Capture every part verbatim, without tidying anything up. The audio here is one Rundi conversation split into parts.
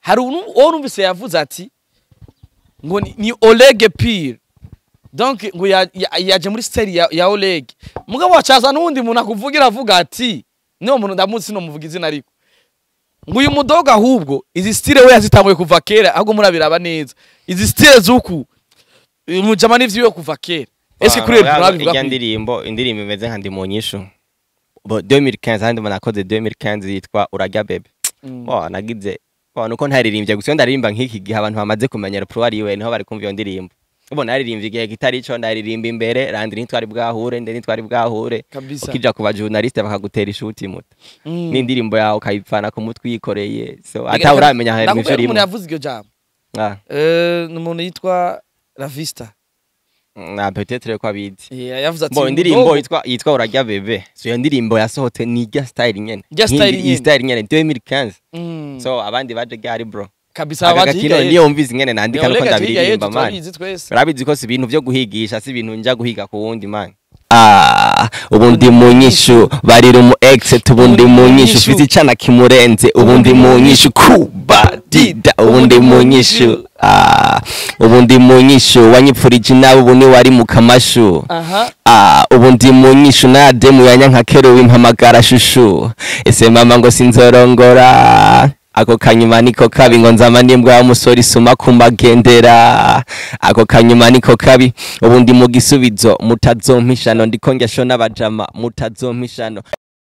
hari uwo numvise yavuze ati ngo ni OLEGUE pire donc ngo yaje muri style ya, ya OLEGUE mugabo wacaza nundi muntu akuvugira avuga ati niyo muntu ndamuzi no muvuga izina ariko ngo uyu mudoga ahubwo izi style we yazitanguye kuva kera ahubwo murabiraba neza izi style zuku umujama n'ivyo kuva kera ese kuri murabivuga ko indirimbo indirimbo imeze nka ndi mu nyishu bo deux mille quinze handi manakoze deux mille quinze yitwa urarya bebe bo nagize bo nuko ntaririmbye gusa ndaririmba nk'iki gihe abantu bamaze kumenyera pro ari we niho bari kumva iyo ndirimbo bo naririmbye igihe gitari ico ndaririmba imbere randi ntitwari bwahure ndeni twari bwahure ukija kuba journaliste bakagutera ishuti muta ni indirimbo yawe kayipfana ku mutwe yikoreye so ata uramenya hari mivyo rimwe yavuze iryo jambo ah eh numuntu yitwa La Vista na peut-être ko abizi yeah yavuze ati bo indirimbo yitwa yitwa urarya bebe so iyo ndirimbo yasohote ni ga style nyene ga style nyene style nyene deux mille quinze mm. so abandi baje gari bro kabisa abandi kino niyo umvize ngene nandika no ndabiririmba man urabizi ko si ibintu byo guhigisha si ibintu nja guhiga ku wundi man ah ubundi mu nyishu barira mu ex tubundi mu nyishu fizi icana kimurenze ubundi mu nyishu kuba dida ubundi mu nyishu ah ubundi mu nyishu wanyipfurije nawe ubuni wari mu kamashu aha ah ubundi mu nyishu na demu yanya nka kero w'impamagara shushu ese mama ngo sinzorongora ako kanyuma niko kabi ngo nzama ndimbwa umusori suma kumagendera ako kanyuma niko kabi ubundi mu gisubizo mutazompishano ndiko ngesho n'abajama mutazompishano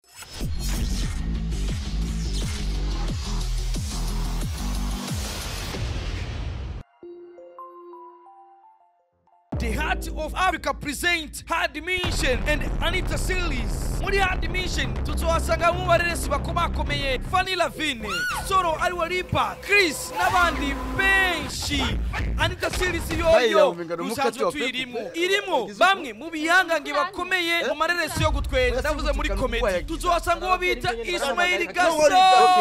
The Heart of Africa present Hard Mission and Anita series. Muri Hard Mission tuzohasanga mu bareresi bakomakomeye Fanny Lavine, Soro Aliwalipa, Chris n'abandi benshi. Anita series yoyo musanzwe twirimo irimo bamwe mu bihangange bakomeye mu mareresi yo gutwera ndavuze muri comedy. Tuzohasanga uwo bita Ismail Gaso.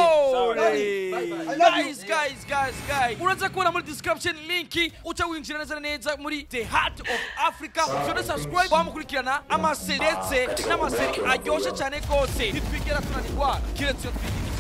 Guys guys guys guys uraza kubona muri description link uca winjira neza neza muri The Heart of Africa. Ushobora subscribe bamukurikirana amaseri ndetse n'amaseri aryoshe cyane kose ntitwigera tunanirwa kiretse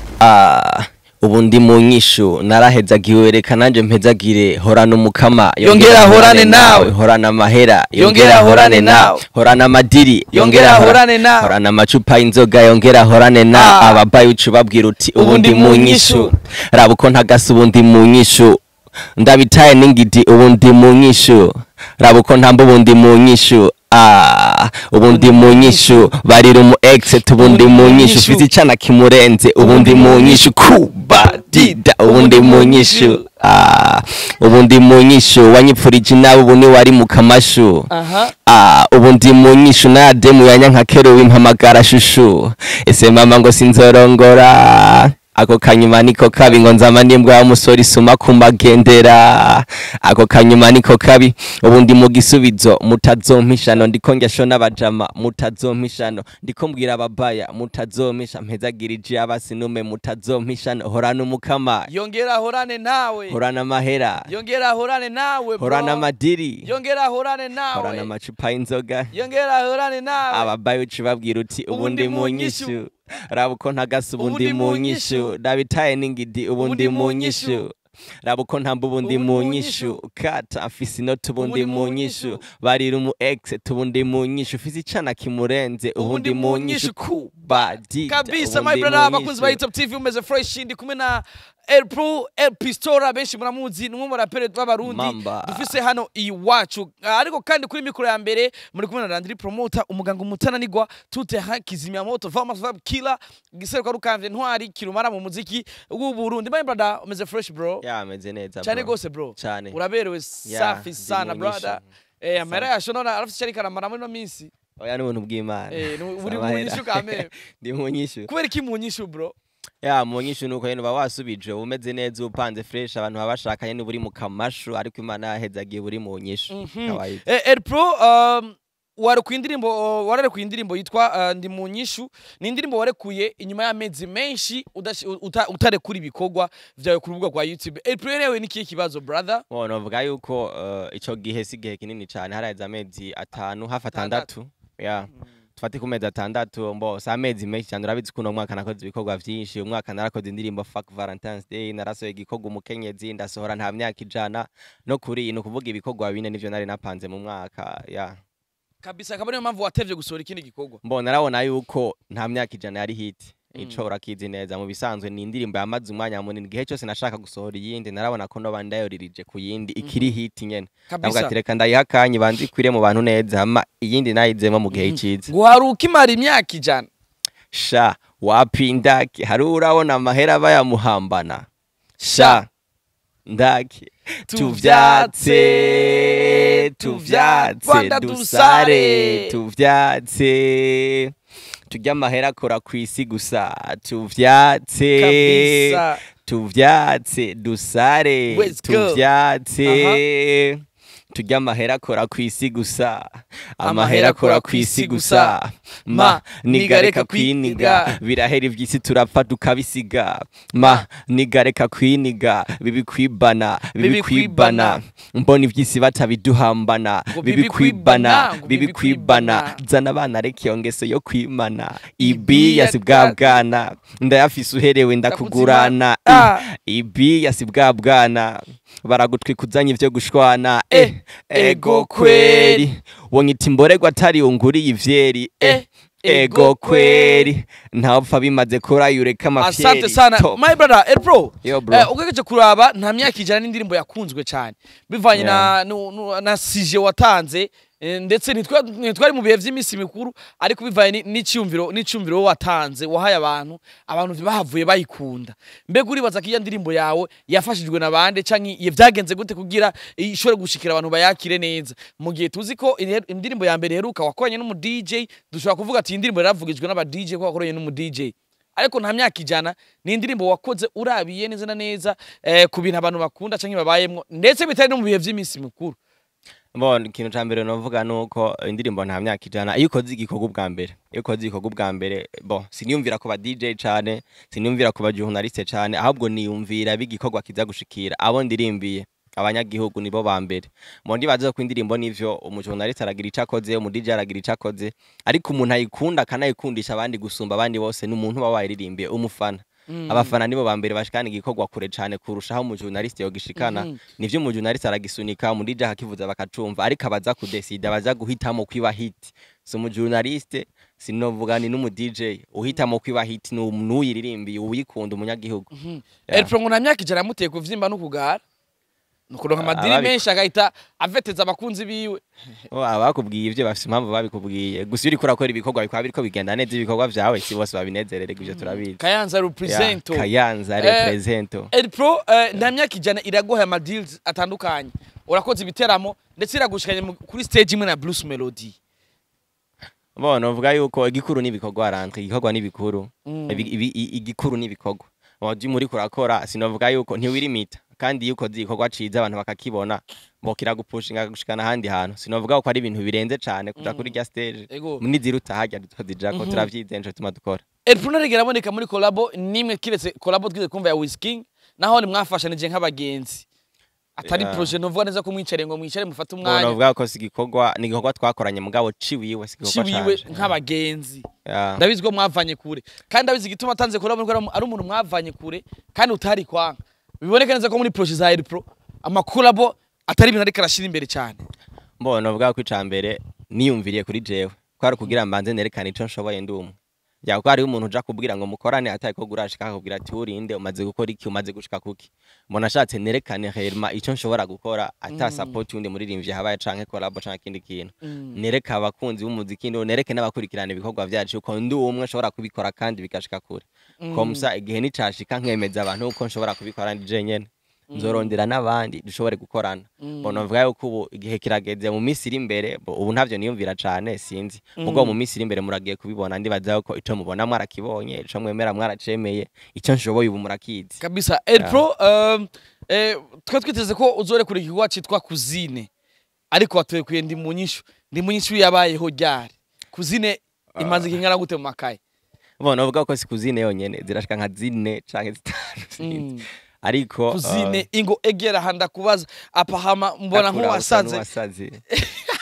ah ubundi mu nyishu narahezagiwe reka nanje mpezagire horana umukama yongera horane nawe horana mahera yongera horane nawe horana amadiri yongera horane nawe horana amacupa inzoga yongera horane na ababaye ucu babwira uti ubundi mu nyishu rabuko ntagasa ubundi mu nyishu ndabitaye n'ingidi ubundi mu nyishu rabuko ntambo ubundi mu nyishu ah ubundi mu nyishu barira mu ex tubundi mu nyishu fizi icana kimurenze ubundi mu nyishu kuba dida ubundi mu nyishu ah ubundi mu nyishu wanyipfurije nawe ubuni wari mu kamashu aha ah ubundi mu nyishu na demu yanya nka kero w'impamagara shushu ese mama ngo sinzorongora ako kanyuma niko kabi ngo nzama ndimbwa umusori suma kumagendera ako kanyuma niko kabi ubundi mu gisubizo mutazompishano ndiko ngesho n'abajama mutazompishano ndiko mbwira ababaya mutazompisha mpezagirije abasinume mutazompishano horana umukama yongera horane nawe horana mahera yongera horane nawe horana amadiri yongera horane nawe horana amacupa inzoga yongera horane nawe ababaye ucu babwira uti ubundi mu nyishu rabuko ntagasa ubundi mu nyishu ndabitaye n'ingidi ubundi mu nyishu rabuko ntambo ubundi mu nyishu kata afisi no tubundi mu nyishu barira mu ex tubundi mu nyishu fizi icana kimurenze ubundi mu nyishu kubadi kabisa my brother abakunzi ba Top T V umeze fresh ndi kumwe na ElPro Epistora benshi muramuzi numwe murapere b'abarundi dufise hano iwacu ariko kandi kuri mikro ya mbere muri kumwe na Landry promoter umuganga umutananirwa tute hakizimya moto Farmers Vibe Killer giseruka rukamvye ntwari kirumara mu muziki w'u Burundi my brother umeze fresh bro ya ameze neza cyane gose bro cyane uraberewe safi sana brother eh amara yashonona arafise cyari karamara muri no minsi oya n'ubuntu bw'Imana eh uri mu nyishu kame ndi mu nyishu kubera iki mu nyishu bro ya mu nyishu nuko yeno bawasubije umeze neza upanze fresh abantu babashakanye ni buri mu kamashu ariko Imana yahezagiye buri mu nyishu kawaii eh ElPro um wari ku indirimbo warare ku indirimbo yitwa ndi mu nyishu ni indirimbo warekuye inyuma y'amezi menshi utare kuri bikogwa vyawe ku rubuga rwa YouTube ElPro yerewe niki kibazo brother oh novuga yuko ico gihe sigihe kinini cyane haraza amezi atanu hafa atandatu ya tufate ku mezi atandatu mbo sa mezi menshi cyane urabizi kuno mwaka nakoze ibikorwa vyinshi umwaka narakoze indirimbo Fuck Valentine's Day narasohoye igikorwa umukenyezi ndasohora nta myaka ijana no kuri ino kuvuga ibikorwa bine nivyo nari napanze mu mwaka ya kabisa kabone mpamvu watevye gusohora ikindi gikorwa mbo narabona yuko nta myaka ijana yari hit ico urakizi neza mu bisanzwe ni indirimbo yamaze umwanya munini gihe cyose nashaka gusohora iyindi narabona ko no bandayoririje ku yindi ikiri hit nyene ndavuga ati reka ndayihakanye banzi kwire mu bantu neza hama iyindi nayizemo mu gihe ciza ngo haruka imara imyaka ijana sha wapindaki hari urabona amahera bayamuhambana sha ndaki tuvyatse tuvyatse dusare tuvyatse tujya amahera akora ku isi gusa tuvyatse tuvyatse dusare tuvyatse tujya amahera akora ku isi gusa amahera akora ku isi gusa ma nigareka kwiniga birahera ivy'isi turapfa tukabisiga ma nigareka kwiniga bibikwibana bibikwibana mbona ivy'isi batabiduhambana bibikwibana bibikwibana zana abana reka iyo ngeso yo kwimana ibi yasi bwa bwana ndayafise uherewe ndakugurana ibi yasi bwa bwana baragutwikuzanya ivyo gushwana eh ego kweri wonyita imborerwa atari unguriye ivyeri eh ego kweri ntapfa bimaze kurayureka amafyeri asante sana my brother ElPro eh ugejeje kuraba nta myaka ijana n'indirimbo yakunzwe cyane bivanye na na sije watanze ndetse nitwari mu bihe vy'imisi mikuru ariko bivaye n'iciyumviro n'iciyumviro watanze wahaye abantu abantu bahavuye bayikunda mbega uribaza ko iyo ndirimbo yawe yafashijwe nabande canke yevyagenze gute kugira ishore gushikira abantu bayakire neza mu gihe tuzi ko indirimbo ya mbere heruka wakoranye n'umu D J dushobora kuvuga ati indirimbo yaravugijwe n'aba D J ko wakoranye n'umu D J ariko nta myaka ijana ni indirimbo wakoze urabiye neza na neza eh, ku bintu abantu bakunda canke babayemwo ndetse bitari no mu bihe vy'imisi mikuru Bon ikintu ca mbere novuga nuko indirimbo nta myaka ijana iyo ukoze igikorwa ubwa mbere iyo ukoze igikorwa ubwa mbere bon siniyumvira ku ba D J cane siniyumvira ku ba journaliste cane ahubwo niyumvira bigikorwa kiza gushikira abo ndirimbiye abanyagihugu nibo ba mbere mo ndibaza ko indirimbo nivyo umujournaliste aragira icakoze umu D J aragira icakoze ariko umuntu ayikunda kanayikundisha abandi gusumba abandi bose n'umuntu babayiririmbiye umufana Mm. abafana nibo bambere bashikana igikorwa kure cyane kurushaho mu journaliste yo gishikana mm -hmm. nivyo mu journaliste aragisunika mu D J hakivuza bakacumva ariko abaza kudesida baza guhitamo kwiba hit so mu journaliste sinovuga ni n'umu D J uhitamo kwiba hit n'uyiririmbi uyikunda umunyagihugu mm -hmm. yeah. ElPro ngo namyaka ijana muteye kuvyimba no kugara nukuronka amadiri menshi agahita aveteza abakunzi biwe oh abakubwiye ivyo bafise impamvu babikubwiye gusa uri kurakora ibikorwa bikwa biriko bigenda neza ibikorwa vyawe si bose babinezerere givyo turabizi Kayanza represento yeah, Kayanza represento eh, ElPro eh, namyaka ijana iragoha ama deals atandukanye urakoze ibiteramo ndetse iragushikanye kuri stage imwe na Blues Melody bono vuga yuko igikuru nibikorwa arantwe igikorwa nibikuru mm. igikuru nibikorwa wadi muri kurakora sinovuga yuko ntiwirimita kandi yuko zikorwa ciza abantu bakakibona mbokira gupushinga gushikana handi hantu sinovuga ko ari ibintu birenze cyane kuja kuri ya stage muri ziruta hajya dutozija ko turavyizenje tuma dukora ElPro narigera boneka muri collabo nimwe kiretse collabo twize kumva ya Whisking naho ni mwafashanije nk'abagenzi atari yeah. projet novuga neza ko mwicare ngo mwicare mufata umwanya novuga ko sigikorwa ni gikorwa twakoranye mugabo ciwiwe sigikorwa ciwiwe nk'abagenzi yeah. ndabizwe mwavanye kure kandi ndabizi gituma tanze collabo ari umuntu mwavanye kure kandi utari kwanga biboneka neza ko muri projet za ElPro amakolabo atari ibintu ariko arashira imbere cyane mbona novuga ko icambere niyumviriye kuri jewe kwari kugira mbanze nerekana ico nshoboye ndumwe ya ko ari umuntu uja kubwira ngo mukorane atari ko gurashika akubwira ati urinde umaze gukora iki umaze gushika kuki mbona ashatse nerekane herma ico nshobora gukora ata support undi muririmbye habaye canke collabo canke kindi kintu mm. nereka abakunzi b'umuziki ndo nereke n'abakurikirana ibikorwa byacu ko ndi umwe nshobora kubikora kandi bikashika kure mm. komsa igihe ni cashika nkemeza abantu uko nshobora kubikora ndije nyene nzorondera nabandi dushobore gukorana bono mvuga yuko ubu igihe kirageze mu misiri imbere ubu ntavyo niyumvira cane sinzi ubwo mu misiri imbere muragiye kubibona ndibaza ko ico mubona mwarakibonye ico mwemera mwaracemeye ico nshoboye ubu murakizi kabisa ElPro um, eh twa twiteze ko uzore kuri ikiwa citwa Kuzine ariko watoye kuyenda mu nyishu ndi mu nyishu yabayeho ryari Kuzine imanze kingana gute mu makaye bono uvuga ko si Kuzine yonyene zirashika nka zine canke zitanu sinzi ariko Kuzine uh, ingo egera handa kubaza apahama mbona nko wasaze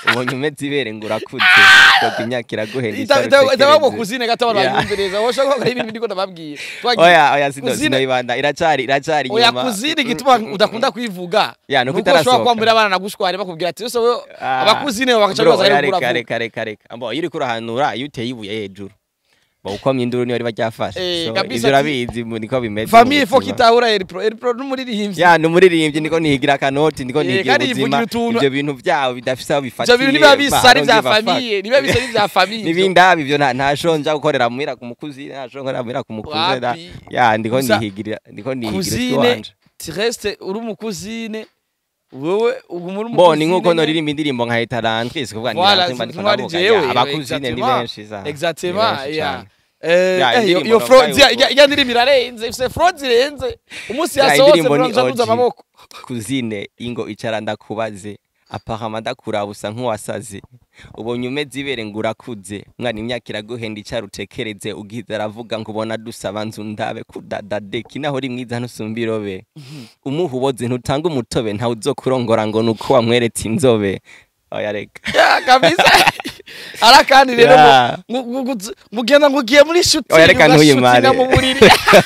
ubonye umeze ibere ngo urakuze ko imyaka iraguhenda itabamo kuzine gato barayumbereza woshaka ko ari ibintu ndiko ndababwiye oya oya sino ibanda iracari iracari nyuma oya kuzine gituma udakunda kwivuga ya no kutarasohoka kwambira abana nagushware bakubwira ati so abakuzine bakaca baza ari kuravuga kare kare kare ambo iri kurahanura iyo uteye ibuye hejuru bawukomye induru niyo bajyafashe so ivyo urabizi niko bimeze famille fo kitahura ElPro ElPro n'umuririmbyi ya n'umuririmbyi niko nihigira kanoti niko nihigira ubuzima ivyo bintu byabo bidafise aho bifatiye ivyo bintu niba bisari vya famille niba bisari vya famille nibindabi ivyo nta shonja gukorera muhira ku mukuzi nta shonja muhira ku mukuzi ya ndiko nihigira ndiko nihigira twanje tireste uri umukuzine wewe ugumura umukuzine bo ni nkuko noririmba indirimbo nka Etalantrice kuvuga ni ndiko ndavuga abakuzine ni benshi za exactement ya Eh, yo fraud ya ndiri mirarenze ifise fraud zirenze umunsi yasohotse bronza amaboko kuzine ingo icara ndakubaze apahama ndakurabusa nk'uwasaze ubonye umeze ibere ngo urakuze mwana imyaka iraguhenda icara utekereze ugize aravuga ngo ubona dusaba nzu ndabe kudadadeki naho uri mwiza ntusumbirobe umuhuboze ntutanga umutobe ntawe uzokurongora ngo nuko wamweretse inzobe oya reka ya kabisa arakandi rero mugenda ngugiye muri shooting oya reka ntuyimare mu buriri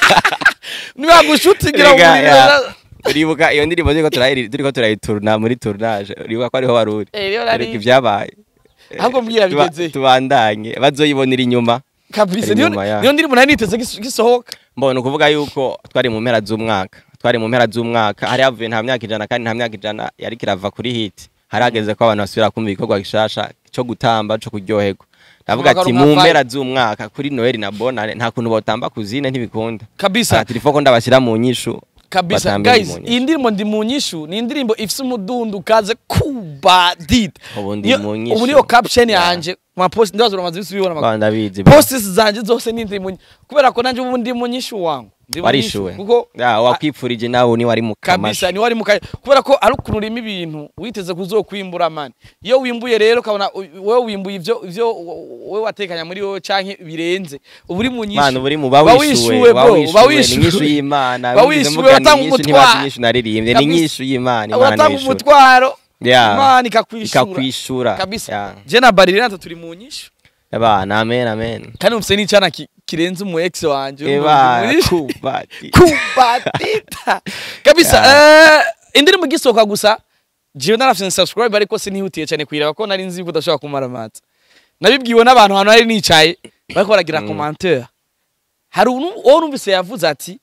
niba gushutingira mu buriri uribuka iyo ndirimbo ziko turayiri turiko turayiturna muri tournage uribuka ko ariho waruri reka ibyabaye ahubwo mbwira bigeze tubandanye bazoyibonera inyuma kabisa niyo ndirimbo nari niteze gisohoka mbona ukuvuga yuko twari mu mpera z'umwaka twari mu mpera z'umwaka hari havuye nta myaka ijana kandi nta myaka ijana yari kirava kuri hit harageze ko abantu basubira kumva igikorwa gishasha cyo gutamba cyo kuryoherwa ndavuga ati mu mpera z'umwaka kuri Noel na Bonane nta kuntu botamba kuzine ntibikunda kabisa telefone ndabashyira mu nyishu kabisa guys indirimbo ndi mu nyishu ni indirimbo ifise umudundu kaze kubadit ubu ndi mu nyishu ubu niyo caption yanje ma post ndazo ramaze bisubibona ndabizi posts zanje zose ni ndi mu kubera ko nanje ubu ndi mu nyishu wangu warishuwe kuko wakwipfurije nawe ni wari mu kabisa ni wari mu kubera ko ari ukunurima ibintu witeze kuzokwimbura mani iyo wimbuye rero kabona wewe wimbuye ivyo ivyo wewe watekanya muri wowe canke birenze uburi mu nyishu mani uburi mu bawishuwe bawishuwe ni nyishu y'Imana bawishuwe batanga umutwaro nyishu naririmbye ni nyishu y'Imana Imana batanga umutwaro yeah Imana ikakwishura ikakwishura kabisa je na Baririna turi mu nyishu Abana amen amen kandi umse ni cyana kirenze umu ex wanje eba kubati kubatita kabisa eh indirimbo gisoka gusa je narafise subscribe ariko sinihutiye cyane kwiraba ko nari nzi ko udashaka kumara amatsa nabibwiwe n'abantu hano ari nicaye bariko baragira commentaire hari uwo numvise yavuze ati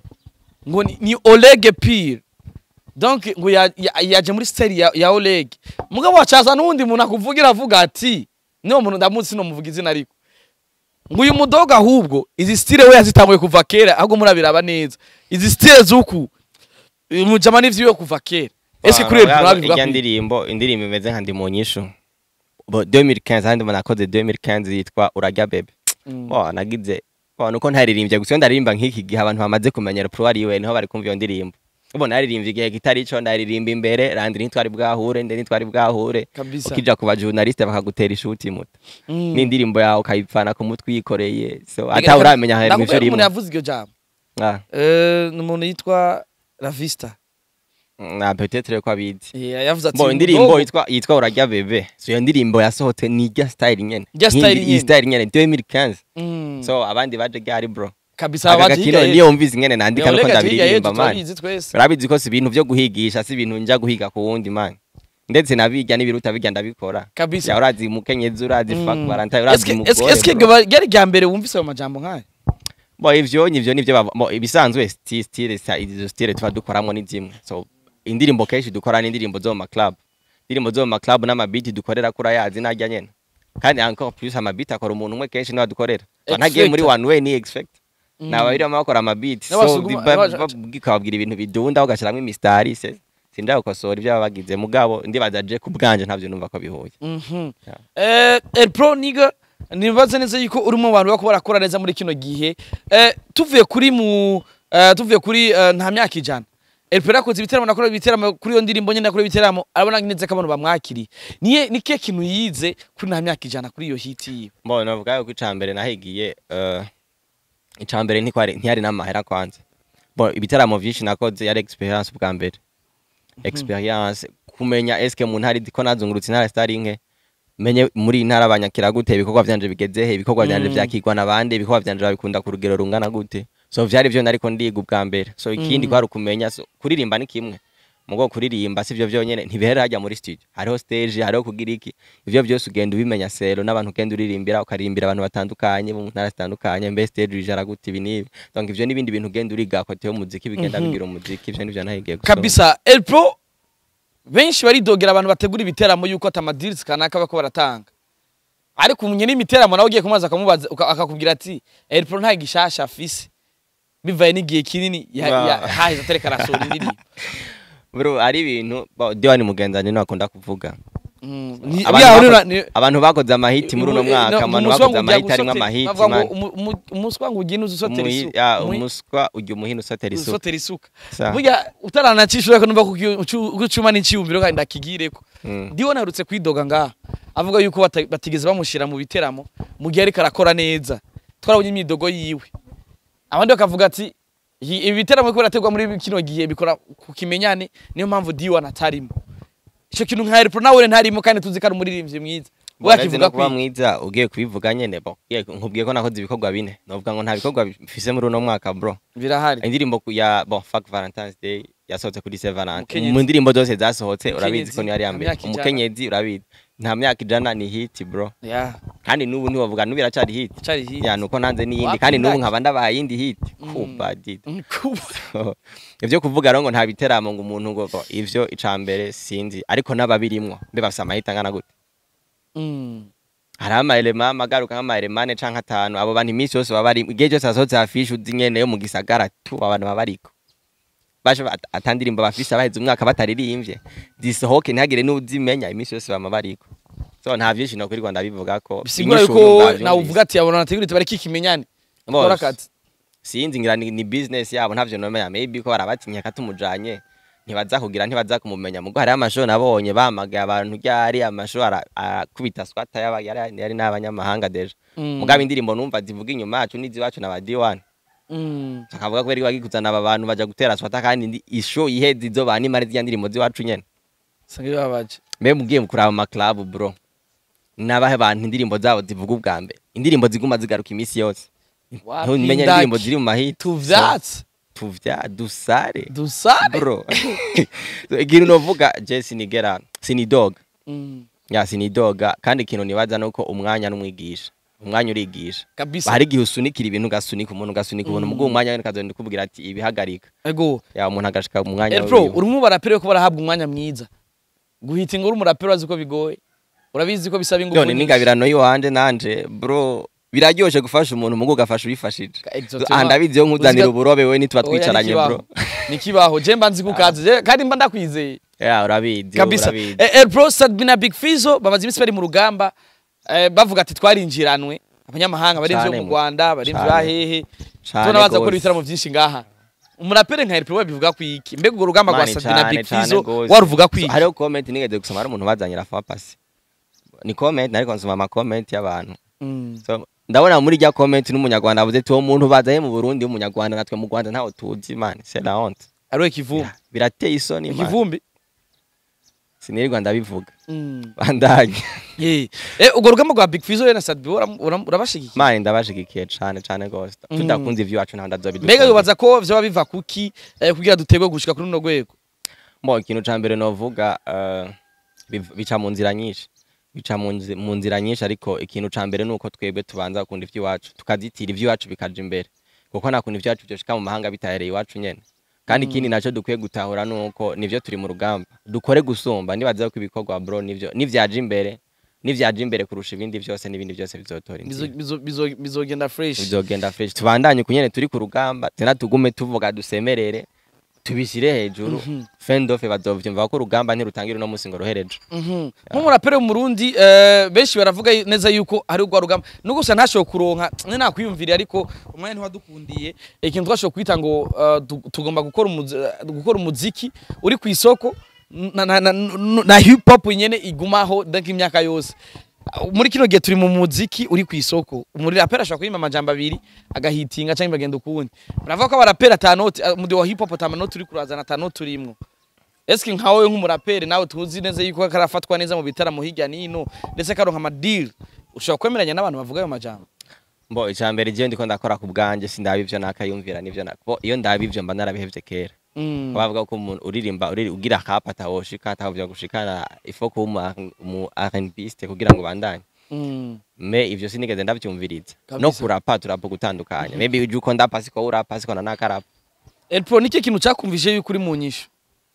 ngo ni OLEGUE pire donc ngo yaje muri style ya, ya OLEGUE mugabo wacaza nundi muntu akuvugira avuga ati niyo muntu ndamuzi no muvuga izina ariko ngo uyu mudoga ahubwo izi style we yazitanguye kuva kera ahubwo murabiraba neza izi style zuku umujama n'ivyo kuva kera ese kuri murabivuga ko indirimbo indirimbo imeze nka ndi mu nyishu bo deux mille quinze handi manakoze deux mille quinze yitwa urajya bebe bo nagize bo nuko ntaririmbye gusa ndaririmba nk'iki gihe abantu bamaze kumenyera pro ari we niho bari kumva iyo ndirimbo ubo naririmbye igihe gitari cyo ndaririmba imbere randi nitwari bwahure nde nitwari bwahure ukija kuba journaliste bakagutera ishuti muta n'indirimbo yawe ukayipfana ku mutwe yikoreye so ata uramenya hari n'ivyo rimwe umuntu yavuze iryo jambo ah eh n'umuntu yitwa La Vista na peut-être ko abizi yavuze ati bo indirimbo yitwa yitwa urajya bebe so iyo ndirimbo yasohotse ni ya style nyene ni style nyene deux mille quinze so abandi baje gari bro kabisa abajiga niyo umvize ngene nandika nuko ndabiririmba man urabizi ko si ibintu byo guhigisha si ibintu nja guhiga ku wundi man ndetse nabijya nibiruta bijya ndabikora kabisa urazi mukenyezi urazi fuck baranta urazi mugore eske gari gya mbere wumvise ayo majambo nkaye bo ivyo nivyo nivyo ibisanzwe style izo style tuba dukoramo ni zimwe so indirimbo kenshi dukorana indirimbo zo mu club indirimbo zo mu club n'ama beat dukorera kura yazi najya nyene kandi encore plus ama beat akora umuntu umwe kenshi nawe dukorera ntagiye muri one way ni expect nawe biri amakora ama beat so bikababwira ibintu bidunda ugashiramwe imistari se sinda ukosora ibyo bagize mugabo ndibaza je ku bwanje ntavyo numva ko bihuye eh ElPro niga nibaza neza yuko urimo abantu bako barakora neza muri kino gihe eh tuvuye kuri mu tuvuye kuri nta myaka ijana ElPro yakoze ibiteramo nakora ibiteramo kuri yo ndirimbo nyene nakora ibiteramo arabona ngineze ko abantu bamwakiri niye nike kintu yize kuri nta myaka ijana kuri iyo hit yiwe mbona navuga yuko icambere nahigiye eh icambere ntikwari ntiyari namahera kwanze bo ibiteramo vyinshi nakoze yari experience bwa mbere experience kumenya eske mu ntari ko nazungurutse intara stari nke menye muri intara abanyakira gute ibikorwa vyanje bigezehe ibikorwa vyanje vyakigwa nabandi ibikorwa vyanje babikunda ku rugero rungana gute so vyari vyo nariko ndiga ubwa mbere so ikindi kwari kumenya so, kuririmba ni kimwe mugo kuririmba sivyo vyonyene ntibihera hajya muri studio hariho stage hariho kugira iki ivyo byose ugenda ubimenya sero n'abantu ugenda uririmbira ukarimbira abantu batandukanye mu ntara zitandukanye mbe stage ijara gute ibinibi donc ivyo nibindi bintu ugenda uriga ko teo muziki bigenda bigira umuziki ivyo nivyo nahigiye kabisa ElPro benshi baridogera abantu bategura ibiteramo yuko atamadirizi kanaka bako baratanga ariko umunye n'imiteramo nawe ugiye kumaza akamubaza akakubwira ati ElPro nta gishasha afise bivaye n'igihe kinini hahize atereka rasura indiri bro ari ibintu Diwani mugenzanye nakunda kuvuga abantu bakoze amahiti muri uno mwaka abantu bakoze amahiti ari amahiti man umuswa ngo ugine uzusotera isuka ya umuswa ujye umuhino usotera isuka usotera isuka burya utaranacishura ko numva kucuma n'iciyumviro kandi ndakigireko Diwani harutse kwidoga ngaha avuga yuko batigeze bamushira mu biteramo mu gihe ariko arakora neza twarabonye imyidogo yiwe abandi bakavuga ati ibiteramo ko birategwa muri kino gihe bikora kukimenyane niyo mpamvu Diwani atarimo ico kintu nka ElPro nawe ntarimo kandi tuzikara umuririmbyi mwiza wakivuga ko mwiza ugiye kubivuga nyene bo nkubwiye ko nakoze ibikorwa bine novuga ngo nta bikorwa bifise muri uno mwaka bro birahari indirimbo ya bon fuck Valentine's Day yasohotse kuri Sevenante mu ndirimbo zose zasohotse urabizi ko ni yari yambere umukenyezi urabizi nta myaka ijana ni hit bro yeah kandi nubu ni bavuga nubu iracari hit cari hit ya nuko nanze ni yindi kandi nubu nkaba ndabaye indi hit kuba did ivyo kuvuga rongo nta biteramo ngo umuntu ngo ivyo icambere sinzi ariko nababirimwo mbe bafise amahita ngana gute mm hari amaelema amagaruka nk'amaelemane canke atanu abo bantu imisi yose baba bari igihe cyose asohotse afishe uzinyene yo mu gisagara tu abantu babariko basho atandirimba bafise abaheze umwaka bataririmbye disohoke ntagire n'uzimenya imisi yose bama bariko so nta vyinshi no kuri Rwanda bivuga ko bisigura yuko na uvuga ati abona nategurite bari kikimenyane kora kati sinzi ngira ni business yabo ntavyo nomenya maybe ko barabatinya katumujanye ntibaza kugira ntibaza kumumenya mugo hari amasho nabonye bamagaye abantu ryari amasho akubita swata yari yari n'abanyamahanga deje mugabe indirimbo numva zivuga inyuma yacu nizi wacu na Diwani mm akavuga ko bari bagikuzana aba bantu baja gutera swata kandi isho ihezi zo bani mari zya ndirimbo ziwacu nyene sange babaje mbe mugiye kuraba ama club bro nabahe bantu indirimbo zabo zivuga ubwa mbere indirimbo ziguma zigaruka imisi yose ntumenye indirimbo ziri mu mahita tuvyatse tuvya dusare dusare bro ikintu novuga je sinigera sinidoga mm ya sinidoga kandi ikintu nibaza nuko umwanya n'umwigisha umwanya urigisha kabisa hari gihe usunikira ibintu gasunika umuntu gasunika ubuntu mugo umwanya wene kazondi kubwira ati ibihagarika ego ya umuntu agashika mu mwanya ElPro urimo barapere ko barahabwa umwanya mwiza guhita inguru umurapero aziko bigoye urabizi ko bisaba ingufu none ningabirano yo hande nanje bro biraryoshe gufasha umuntu mugo gafasha ubifashije andabizi yo nkuzanira uburobe we nitwa twicaranye bro nikibaho je mba nzi kukaze kandi mba ndakwizeye ya urabizi kabisa ElPro Sadbina Big Fizo bamaze imisi bari mu rugamba bavuga ati twarinjiranwe abanyamahanga bari byo mu Rwanda bari byo ahehe tubona baza gukora ibitaramo byinshi ngaha umurapere nka ElPro bivuga ku iki mbega ugo rugamba rwa Sadbina Big Fizo waruvuga ku iki hariho comment nigeze gusoma ari umuntu bazanyira fa pasi ni comment nariko nsoma ama comment y'abantu so ndabona muri rya comment n'umunyarwanda avuze ati uwo muntu bazaye mu Burundi w'umunyarwanda natwe mu Rwanda ntaho tuzi man c'est la honte ari ikivumbi birateye isoni man ikivumbi sinirwa ndabivuga bandanye eh eh ugo rugamba rwa Big Fizo na Sadbina urabashigikiye man ndabashigikiye cyane cyane gose tudakunze ivyo wacu nta ndazobiduka mbega yubaza ko vyo biva kuki kugira dutegwe gushika kuri no rwego mbo ikintu cambere novuga bica mu nzira nyinshi bica mu nzira nyinshi ariko ikintu cambere nuko twebwe tubanza gukunda ivyo wacu tukazitira ivyo wacu bikaje imbere kuko nakunda ivyo wacu byo shika mu mahanga bitahereye iwacu nyene kandi ikindi naco dukwiye gutahura nuko nivyo turi mu rugamba dukore gusumba nibaza ko ibikorwa bro nivyo nivyaje imbere nivyaje imbere kurusha ibindi byose n'ibindi byose bizotora bizogenda fresh bizogenda fresh tubandanye kunyene turi ku rugamba tena tugume tuvuga dusemerere tubishire hejuru fendofe bazovyumva ko rugamba ntirutangira no musi ngo rohereje nk'umurapere mu Burundi benshi baravuga neza yuko ari rwa rugamba nuko gusa ntashoboye kuronka nakwiyumvira ariko umwanya ntiwadukundiye ikintu twashoboye kwita ngo tugomba gukora gukora umuziki uri ku isoko na hip hop nyene igumaho ndaki imyaka yose muri kino gihe turi mu muziki uri ku isoko muri rapera ashaka kuyima amajambo abiri agahitinga cyangwa bagenda ukundi baravuga ko abarapera atanoti muri wa hip hop atanoti uri kurazana atanoti urimwo eske nkawe nk'umuraperi nawe tuzi neza yuko karafatwa neza mu bitaramo hirya nino ndetse karonka amadeal ushobora kwemeranya n'abantu bavuga ayo majambo mbo icambere je ndiko ndakora ku bwanje sindabivyo nakayumvira nivyo nako iyo ndabivyo mba narabihevye kera bavuga ko umuntu uririmba uri ugira kapata woshika atavyo gushikana ifo ko mu R and B kugira ngo bandanye me ivyo sinigeze ndavyumviriza no kurapa turapa gutandukanya maybe uje uko ndapa siko urapa siko nakarapa ElPro niki kintu cyakumvije yuko uri mu nyisho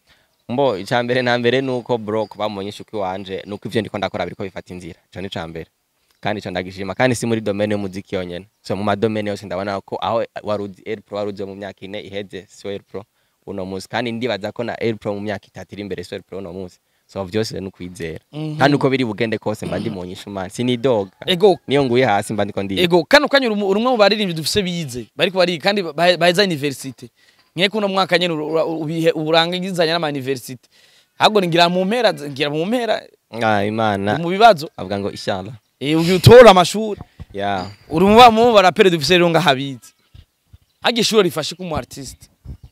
mbo icambere na mbere nuko bro kuba mu nyisho kwanje nuko ivyo ndiko ndakora biriko bifata inzira cyo ni cambere kandi cyo ndagishima kandi si muri domaine y'umuziki yonyene so mu madomaine yose ndabona ko aho waruzi ElPro waruzi mu myaka ine iheze so ElPro uno muzi kandi ndibaza ko na ElPro mu myaka itatu iri imbere so ElPro uno muzi so vyose no kwizera kandi uko biri bugende kose mba ndi mu nyisho man sinidoga ego niyo nguye hasi mba ndiko ndi ego kano kanyura urumwe mu baririmbyi dufise bize bariko bari kandi baheza university nye kuno mwaka nyene urangizanya n'ama university ahubwo ngira mu mpera ngira mu mpera ah imana mu bibazo avuga ngo inshallah eh utora amashuri yeah urumva mu baraperi dufise rero ngahabize agishuro rifashe ku mu artist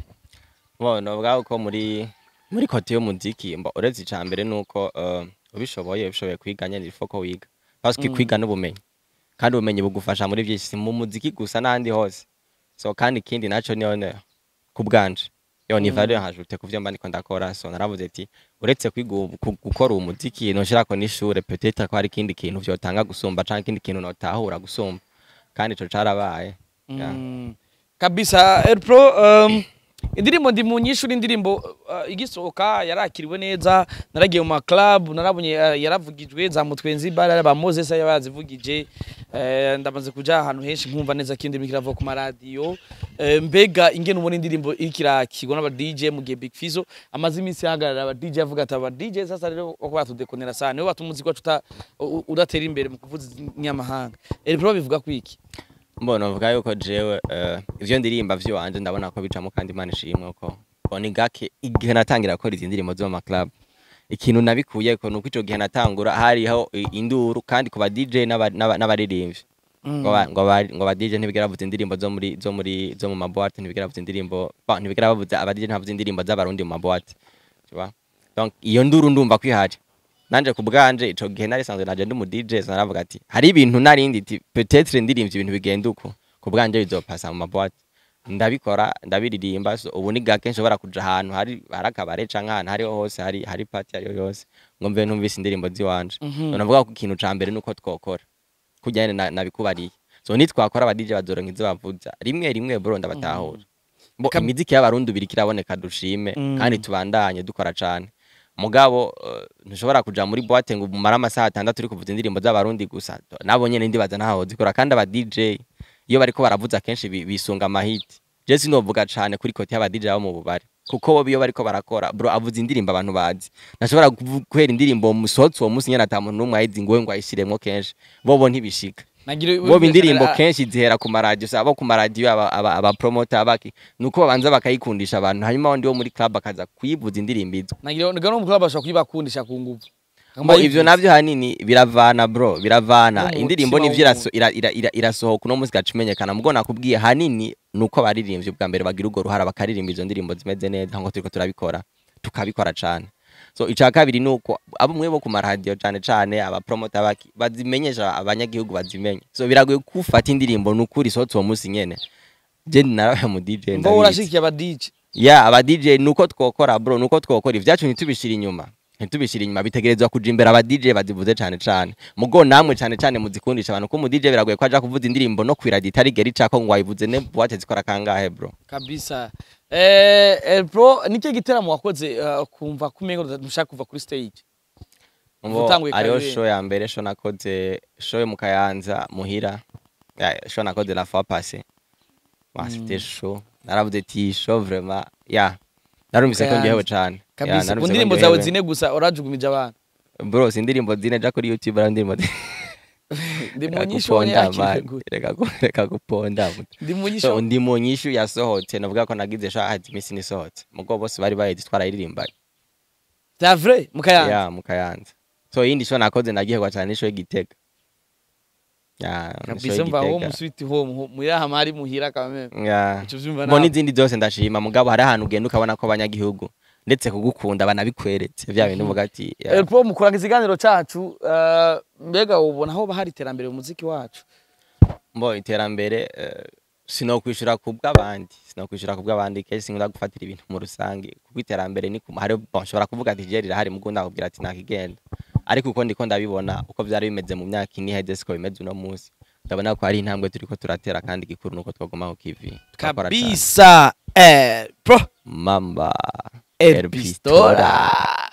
bona bwa uko muri muri kote yo muziki mba uretse icambere nuko uh, ubishoboye ubishoboye kwiganya ni foko wiga parce que mm. kwiga n'ubumenyi kandi ubumenyi bugufasha muri byinshi mu muziki gusa nandi hose so kandi kindi naco nione kubganje yo ni valeur hajute kuvyo mba ndiko ndakora so naravuze ati uretse kwiga gukora umuziki no shirako n'ishure peut-être ko hari kindi kintu vyotanga gusumba canke kindi kintu notahura gusumba kandi ico carabaye mm. yeah. kabisa ElPro um, indirimbo ndi mu nyishu indirimbo uh, igisohoka yarakiriwe neza naragiye mu club narabunye uh, yaravugijwe za mutwenzi bara ba Moses yabazivugije uh, ndamaze kuja ahantu henshi nkumva neza kindi mikiravo ku radio uh, mbega ingene ubona indirimbo ikirakigwa n'aba D J mu gihe Big Fizzo amaze iminsi hagarara aba D J avuga ati aba D J sasa rero ko batudekonera sana nibo batumuziki wacu udatera imbere mu kuvuza nyamahanga ElPro bivuga kwiki mbona vuga yuko jewe ivyo ndirimba vyo wanje ndabona ko bicamo kandi Imana ishimwe ko boni gake igihe natangira gukora izi ndirimbo zo mu club ikintu nabikuye ko nuko ico gihe natangura hariho induru kandi ku ba D J n'abaririmbyi ngo ngo ngo ba D J ntibigera bavuza indirimbo zo muri zo muri zo mu maboîte ntibigera bavuza indirimbo ntibigera bavuza aba D J ntavuza indirimbo z'abarundi mu maboîte tu vois donc iyo nduru ndumva kwihaje nanje kubganje ico gihe nari sanzwe naje ndi mu D J naravuga ati hari ibintu narindi ati peut-être ndirimvye ibintu bigenda uko kubganje bizopasa mu maboîte ndabikora ndabiririmba so ubu ni gake nshobora kuja ahantu hari barakabare canke ahantu hari hose hari hari party ari yose ngo mve ntumvise indirimbo ziwanje so navuga ko ikintu ca mbere nuko twokora kujyane nabikubariye so nitwakora aba D J bazoronka izo bavuza rimwe rimwe bro ndabatahura bo imiziki y'abarundi birikiraboneka dushime kandi tubandanye dukora cane mugabo ntushobora kuja muri boîte ngo umara amasaha atandatu uri kuvuza indirimbo z'abarundi gusa nabo nyene ndibaza ntaho zikora kandi aba D J iyo bariko baravuza kenshi bisunga amahiti je sinovuga cane kuri kote y'aba D J abo mu bubare kuko bo biyo bariko barakora bro avuza indirimbo abantu bazi nashobora guhera indirimbo musotsi wo musi nyene atamuntu numwe ayizi ngo ngo ayishiremwo kenshi bobo ntibishika bo bindirimbo kenshi zihera ku maradio sabo ku maradio aba aba promoter abaki nuko babanza bakayikundisha abantu hanyuma ndi wo muri club akaza kuyivuza indirimbo izo nagira no mu club bashaka kuyibakundisha ku nguvu mbo ivyo navyo hanini biravana bro biravana indirimbo nivyo irasohoka no musi gacimenyekana mugo nakubwiye hanini nuko baririmbye bwa mbere bagira ugo ruhara bakaririmba izo ndirimbo zimeze neza ngo turiko turabikora tukabikora cane so ica kabiri nuko abo mwebo ku maradio cyane cyane aba promoter baki bazimenyesha abanyagihugu bazimenye so biragoye kufata indirimbo nukuri sotso musi nyene je narawe mu D J mbo urashikiye aba D J ya aba D J nuko twokora bro nuko twokora ivyacu ntitubishira inyuma ntitubishira inyuma bitegerezwa kuja imbere aba D J bazivuze cyane cyane mugo namwe cyane cyane muzikundisha abantu ko mu D J biragoye kwaja kuvuza indirimbo no kwiradi itari geri cako ngo wayivuze ne boîte zikora kangahe bro kabisa eh ElPro nike giteramo wakoze uh, kumva kumengo ndushaka kuva kuri stage mbo ariyo show ya mbere show nakoze show yo mukayanza muhira ya show nakoze la fois passée wasite show naravuze ti show vraiment ya narumvise ko ngiyeho cyane kabisa indirimbo zawe zine gusa orajugumije abantu bro sindirimbo zine ja kuri YouTube ara ndirimbo ndi munyisho reka reka guponda ndi munyisho ndi munyisho yasohotse navuga ko nagize sha ati misi ni sohotse mugo bose bari baye twarayirimba c'est vrai mukayanza ya mukayanza so yindi sho nakoze nagiye kwa cyane sho Gitega ya kabisa mva ho muswiti home muya hamari muhira kameme ya mbona izindi zose ndashima mugabo hari ahantu ugenda ukabona ko abanyagihugu ndetse kugukunda banabikweretse vya bintu uvuga ati ElPro mu kuranga ikiganiro cacu mbega ubona aho bahari iterambere mu muziki wacu mbo iterambere sinokwishura kubw'abandi sinokwishura kubw'abandi kesi nkunda gufatira ibintu mu rusange kuko iterambere ni hari bonshobora kuvuga ati je rirahari mu gunda kubwira ati nakigenda ariko uko ndiko ndabibona uko vyari bimeze mu myaka ini hede siko bimeze uno munsi ndabona ko ari intambwe turiko turatera kandi gikuru nuko twagoma ku K V kabisa ElPro mamba Elpistora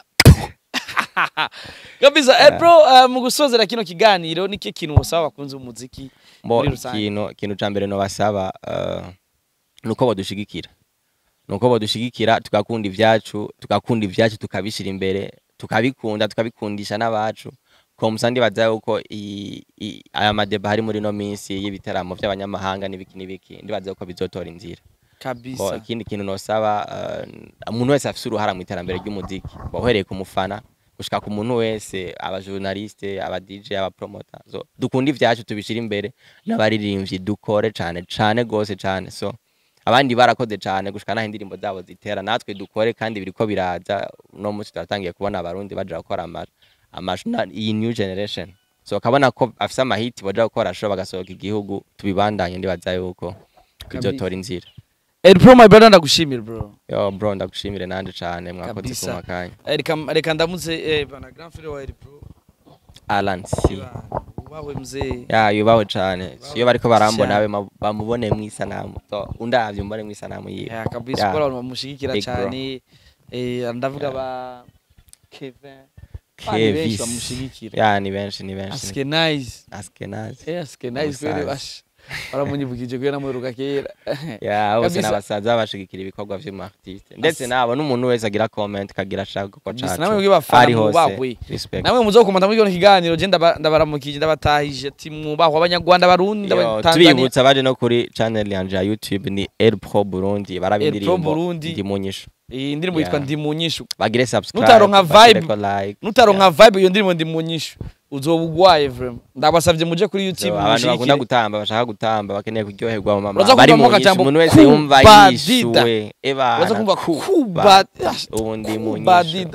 kabisa ElPro mu gusozera kino kiganiro niki kintu usaba bakunze umuziki muri rusange kino kintu cambere no basaba nuko badushigikira nuko badushigikira tukakunda ivyacu tukakunda ivyacu tukabishira imbere tukabikunda tukabikundisha n'abacu ko musandi bazaye uko aya madeba hari muri no minsi y'ibiteramo by'abanyamahanga n'ibiki n'ibiki ndibaza ko bizotora inzira kabisa ikindi kintu nosaba umuntu wese afite uruhara mu iterambere ry'umuziki bohereye ku mufana gushika ku muntu wese aba journaliste aba D J aba promoter so dukunda ivyacu tubishira imbere n'abaririmbyi dukore cane cane gose cane so abandi barakoze cane gushika naho indirimbo zabo zitera natwe dukore kandi biriko biraza no munsi turatangiye kubona abarundi baje gukora ama amashuna iyi new generation so kabona ko afisa amahiti baje gukora show bagasohoka igihugu tubibandanye ndibaza yuko bizotora inzira ElPro my brother ndagushimira bro yo bro ndagushimire nanje cane mwakoze ku makanya reka reka ndamuze eh bana grand frère wa ElPro Alan si ubawe mzee ya yubawe cane iyo bariko barambona nawe bamubone mwisanamu so undavye mbone mwisanamu yiwe ya kabisa ko abantu bamushigikira cane eh ndavuga ba Kevin Kevin bamushigikira ya ni benshi ni benshi aske nice aske nice eh aske nice kweli bash baramunyibukije ko namuheruka kera ya bose nabasaza bashigikira ibikorwa vy'uma artiste ndetse nabo n'umuntu wese agira comment kagira shaka ko cacu namwe bw'abafana mubahwe namwe muzokomanta muri kino kiganiro je ndabaramukije ndabatahije ati mubahwe abanyarwanda barundi abatanzania tubibutsa baje no kuri channel yanje ya YouTube ni ElPro Burundi barabindirimbo ndi munyisho iyi ndirimbo yitwa ndi munyisho bagire subscribe nutaronka vibe nutaronka vibe iyo ndirimbo ndi munyisho uzobugwaye vraiment ndabasavye muje kuri YouTube abantu bakunda gutamba bashaka gutamba bakeneye kuryoherwa mu mama bari mu umuntu wese yumva yishuwe eba baza kumva kuba ubundi munyisho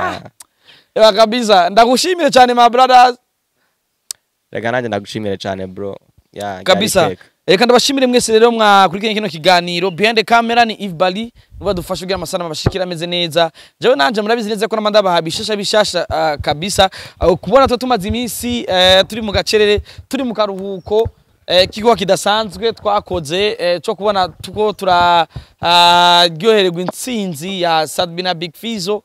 eba kabisa ndagushimire cyane my brothers reka nanje ndagushimire cyane bro ya kabisa reka ndabashimire mwese rero mwakurikiranye kino kiganiro behind the camera ni Yves Bali nuba dufasha kugira amasana mabashikira ameze neza jewe nanje murabizi neza ko namanda bahabishasha bishasha uh, kabisa uh, kubona to tumaze iminsi uh, turi mu gacerere turi mu karuhuko uh, kigo kidasanzwe twakoze uh, cyo kubona tuko tura ryohererwa uh, intsinzi ya Sadbina Big Fizo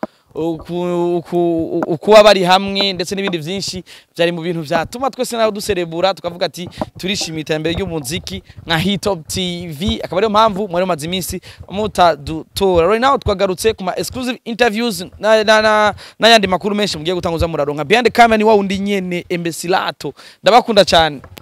ukuba bari hamwe ndetse n'ibindi byinshi byari mu bintu byatuma twese naho duserebura tukavuga ati turishimira iterambere ry'umuziki nka Hitop T V akaba ariyo mpamvu mwari maze iminsi mutadutora right now twagarutse ku ma exclusive interviews na na n'ayandi makuru menshi mugiye gutanguza muraronka behind the camera ni wa undi nyene Embesilato ndabakunda cyane.